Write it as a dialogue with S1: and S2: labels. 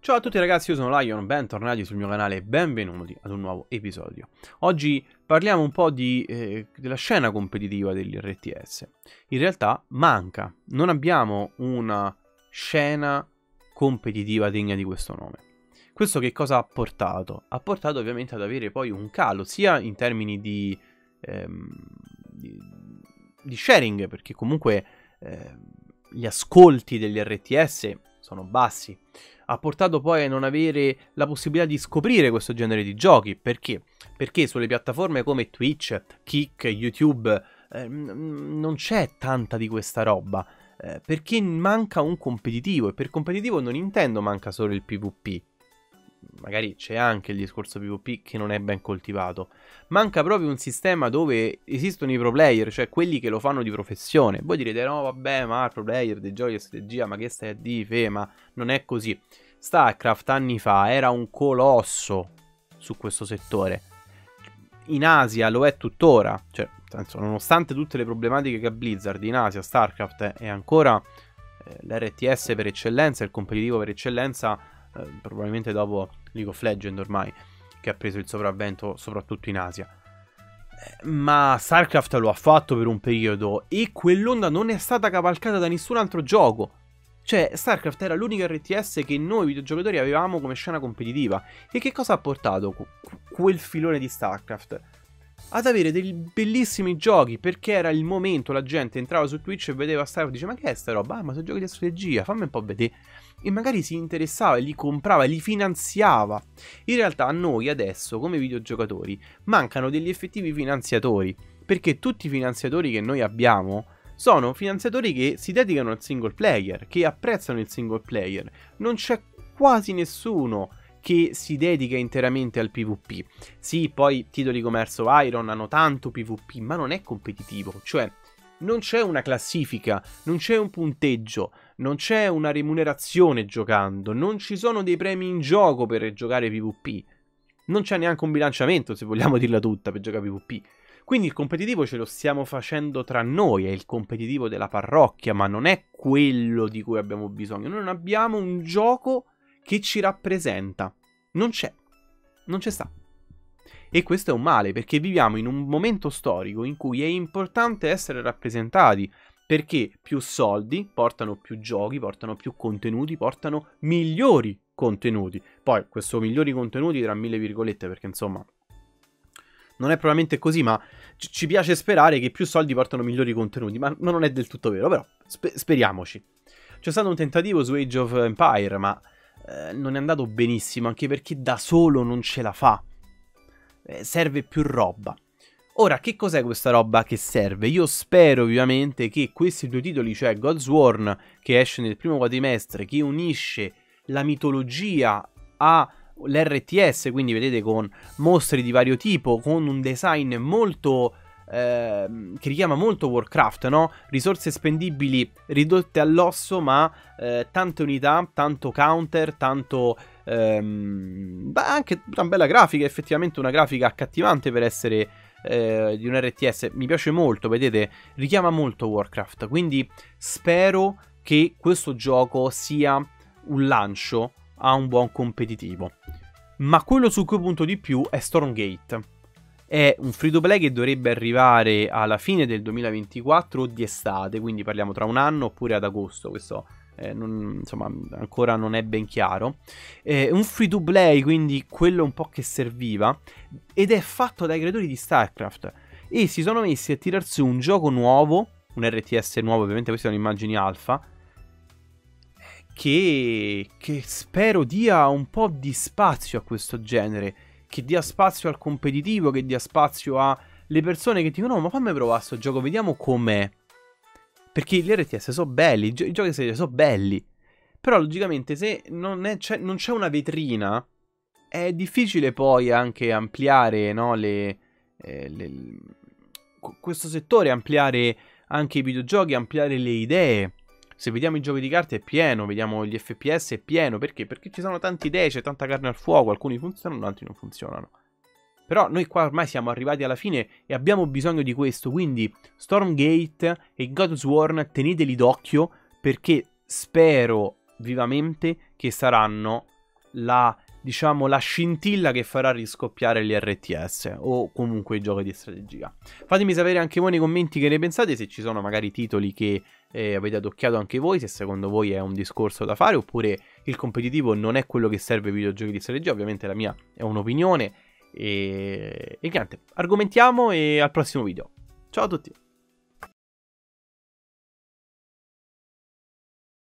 S1: Ciao a tutti ragazzi, io sono Lion, bentornati sul mio canale e benvenuti ad un nuovo episodio. Oggi parliamo un po' della scena competitiva degli RTS. In realtà manca, non abbiamo una scena competitiva degna di questo nome. Questo che cosa ha portato? Ha portato ovviamente ad avere poi un calo, sia in termini di sharing, perché comunque gli ascolti degli RTS sono bassi. Ha portato poi a non avere la possibilità di scoprire questo genere di giochi. Perché? Perché sulle piattaforme come Twitch, Kick, YouTube non c'è tanta di questa roba. Perché manca un competitivo. E per competitivo non intendo manca solo il PvP. Magari c'è anche il discorso PvP che non è ben coltivato. Manca proprio un sistema dove esistono i pro player, cioè quelli che lo fanno di professione. Voi direte, no vabbè, ma il pro player dei giochi di strategia, ma che stai a dire, ma non è così. StarCraft anni fa era un colosso su questo settore. In Asia lo è tuttora, cioè, nonostante tutte le problematiche che ha Blizzard, in Asia StarCraft è ancora l'RTS per eccellenza, il competitivo per eccellenza, probabilmente dopo League of Legends ormai, che ha preso il sopravvento soprattutto in Asia. Ma StarCraft lo ha fatto per un periodo e quell'onda non è stata cavalcata da nessun altro gioco. Cioè, StarCraft era l'unica RTS che noi videogiocatori avevamo come scena competitiva. E che cosa ha portato quel filone di StarCraft? Ad avere dei bellissimi giochi, perché era il momento, la gente entrava su Twitch e vedeva StarCraft e diceva, ma che è sta roba? Ah, ma sono giochi di strategia, fammi un po' vedere. E magari si interessava, li comprava, li finanziava. In realtà a noi adesso, come videogiocatori, mancano degli effettivi finanziatori. Perché tutti i finanziatori che noi abbiamo sono finanziatori che si dedicano al single player, che apprezzano il single player. Non c'è quasi nessuno che si dedica interamente al PvP. Sì, poi titoli come Hearts of Iron hanno tanto PvP, ma non è competitivo. Cioè, non c'è una classifica, non c'è un punteggio, non c'è una remunerazione giocando, non ci sono dei premi in gioco per giocare PvP. Non c'è neanche un bilanciamento, se vogliamo dirla tutta, per giocare PvP. Quindi il competitivo ce lo stiamo facendo tra noi, è il competitivo della parrocchia, ma non è quello di cui abbiamo bisogno. Noi non abbiamo un gioco che ci rappresenta. Non c'è. Non c'è sta. E questo è un male, perché viviamo in un momento storico in cui è importante essere rappresentati, perché più soldi portano più giochi, portano più contenuti, portano migliori contenuti. Poi, questo migliori contenuti tra mille virgolette, perché insomma non è probabilmente così, ma ci piace sperare che più soldi portano migliori contenuti, ma non è del tutto vero, però speriamoci. C'è stato un tentativo su Age of Empire, ma non è andato benissimo, anche perché da solo non ce la fa. Serve più roba. Ora, che cos'è questa roba che serve? Io spero ovviamente che questi due titoli, cioè Godsworn, che esce nel primo quadrimestre, che unisce la mitologia all'RTS, quindi vedete con mostri di vario tipo, con un design molto che richiama molto Warcraft, no? Risorse spendibili ridotte all'osso, ma tante unità, tanto counter, tanto anche una bella grafica, effettivamente una grafica accattivante per essere di un RTS. Mi piace molto, vedete, richiama molto Warcraft, quindi spero che questo gioco sia un lancio a un buon competitivo. Ma quello su cui punto di più è Stormgate. È un free to play che dovrebbe arrivare alla fine del 2024 o di estate, quindi parliamo tra un anno oppure ad agosto, questo insomma ancora non è ben chiaro. Un free to play, quindi quello un po' che serviva, ed è fatto dai creatori di StarCraft e si sono messi a tirarsi un gioco nuovo, un RTS nuovo, ovviamente queste sono immagini alfa, che spero dia un po' di spazio a questo genere, che dia spazio al competitivo, che dia spazio alle persone che dicono no, ma fammi provare sto gioco, vediamo com'è. Perché gli RTS sono belli, i giochi di serie sono belli, però logicamente se non c'è una vetrina è difficile poi anche ampliare, no, questo settore, ampliare anche i videogiochi, ampliare le idee. Se vediamo i giochi di carte è pieno, vediamo gli FPS è pieno, perché? Perché ci sono tante idee, c'è tanta carne al fuoco, alcuni funzionano, altri non funzionano. Però noi qua ormai siamo arrivati alla fine e abbiamo bisogno di questo, quindi Stormgate e Godsworn teneteli d'occhio, perché spero vivamente che saranno diciamo, la scintilla che farà riscoppiare gli RTS o comunque i giochi di strategia. Fatemi sapere anche voi nei commenti che ne pensate, se ci sono magari titoli che avete adocchiato anche voi, se secondo voi è un discorso da fare oppure il competitivo non è quello che serve ai videogiochi di strategia. Ovviamente la mia è un'opinione e niente, argomentiamo e al prossimo video. Ciao a tutti!